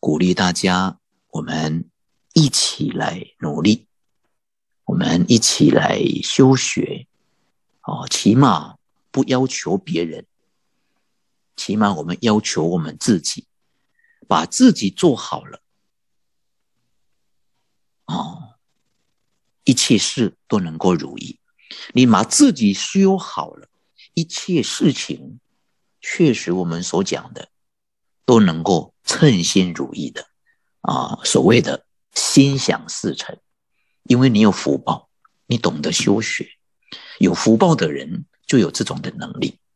鼓励大家，我们一起来努力，我们一起来修学起码不要求别人，起码我们要求我们自己，把自己做好了一切事都能够如意。你把自己修好了，一切事情确实我们所讲的都能够称心如意的所谓的心想事成。因为你有福报，你懂得修学，有福报的人就有这种的能力